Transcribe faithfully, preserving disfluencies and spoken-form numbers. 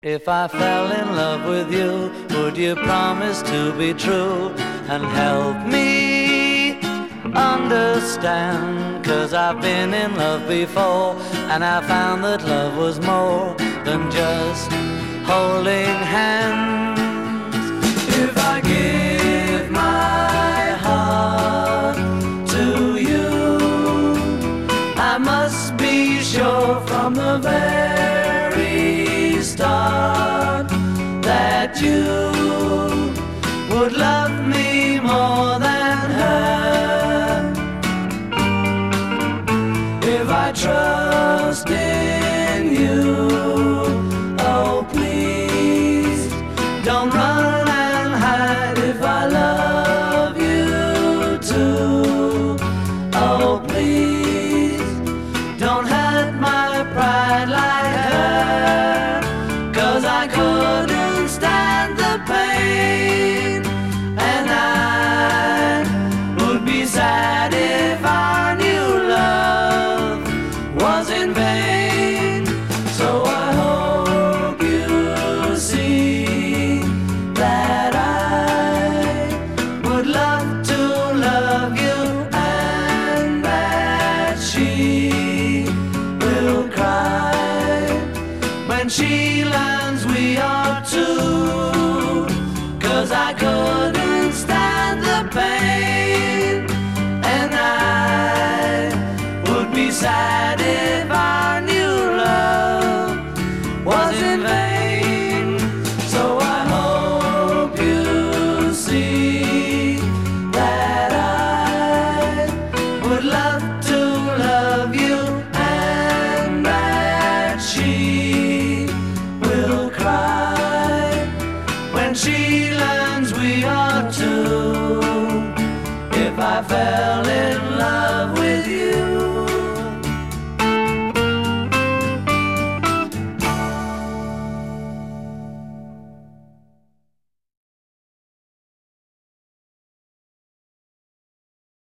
If I fell in love with you, would you promise to be true and help me understand? 'Cause I've been in love before and I found that love was more than just holding hands. If I give my heart to you, I must be sure from the very start that you would love me more than her. If I trust in you, oh please don't run and hide. If I love you too, oh please don't hurt my pride like her. 'Cause I couldn't stand the pain, and I would be sad if I knew love was in vain. So I hope you see that I would love to love you, and that she will cry when she learns we are two. 'Cause I couldn't stand the pain, and I would be sad if I knew love was in vain. So I hope you see that I would love to love you, and that she will cry when she learns we are two. If I fell in love